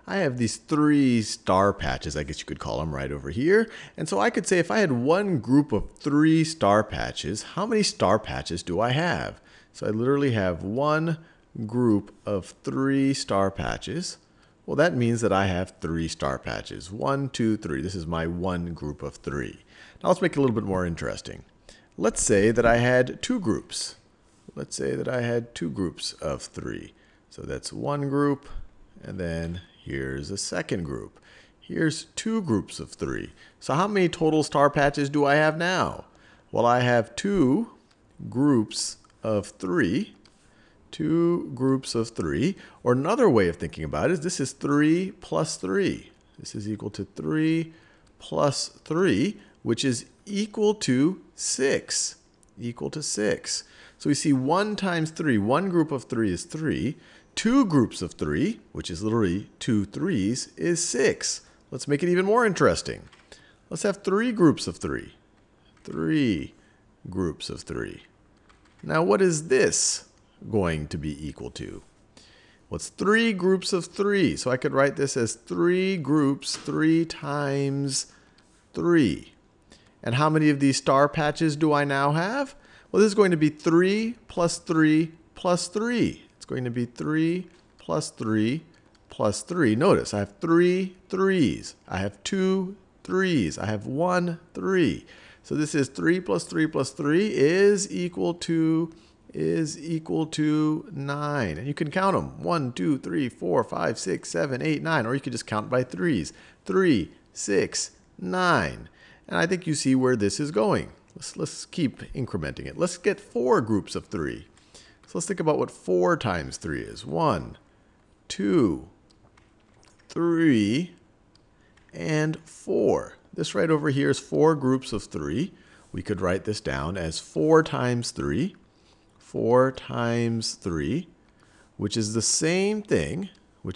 I have these 3 star patches, I guess you could call them, right over here. And so I could say if I had one group of 3 star patches, how many star patches do I have? So I literally have one group of 3 star patches. Well, that means that I have 3 star patches. 1, 2, 3. This is my one group of 3. Now let's make it a little bit more interesting. Let's say that I had 2 groups. Let's say that I had 2 groups of 3. So that's one group, and then here's a second group. Here's 2 groups of 3. So how many total star patches do I have now? Well, I have 2 groups of 3. 2 groups of 3. Or another way of thinking about it is this is 3 plus 3. This is equal to 3 plus 3, which is equal to 6. Equal to 6. So we see 1 times 3. One group of 3 is 3. 2 groups of 3, which is literally 2 3s, is 6. Let's make it even more interesting. Let's have 3 groups of 3. 3 groups of 3. Now what is this going to be equal to? Well, it's 3 groups of 3. So I could write this as 3 groups, 3 times 3. And how many of these star patches do I now have? Well, this is going to be 3 plus 3 plus 3. It's going to be 3 plus 3 plus 3. Notice I have 3 3s. I have 2 3s. I have 1 3. So this is 3 plus 3 plus 3 is equal to 9. And you can count them. 1, 2, 3, 4, 5, 6, 7, 8, 9. Or you could just count by 3s. 3, 6, 9. And I think you see where this is going. Let's keep incrementing it. Let's get 4 groups of 3. So let's think about what 4 times 3 is. 1, 2, 3, and 4. This right over here is 4 groups of 3. We could write this down as 4 times 3. 4 times 3, which is the same thing,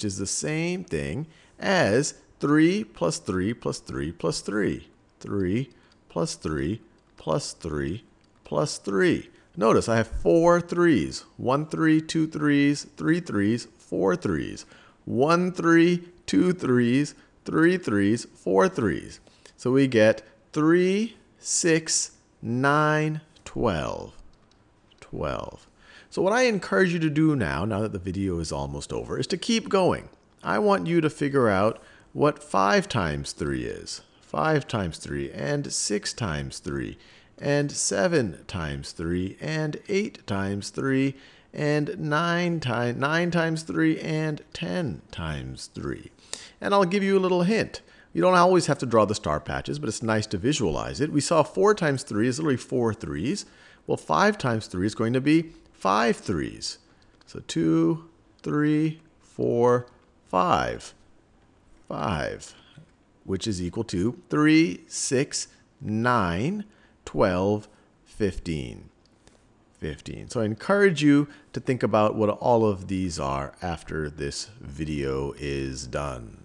as 3 plus 3 plus 3 plus 3. 3 plus 3 plus 3 plus 3. Notice I have 4 3s. 1 3, 2 3s, 3 3s, 4 3s. 1 3, 2 3s, 3 3s, 4 3s. So we get 3, 6, 9, 12. 12. So what I encourage you to do now that the video is almost over, is to keep going. I want you to figure out what 5 times 3 is. 5 times 3, and 6 times 3, and 7 times 3, and 8 times 3, and 9 times 3, and 10 times 3. And I'll give you a little hint. You don't always have to draw the star patches, but it's nice to visualize it. We saw 4 times 3 is literally 4 3s. Well, 5 times 3 is going to be 5 3s. So 2, 3, 4, 5. 5. Which is equal to 3, 6, 9, 12, 15. 15. So I encourage you to think about what all of these are after this video is done.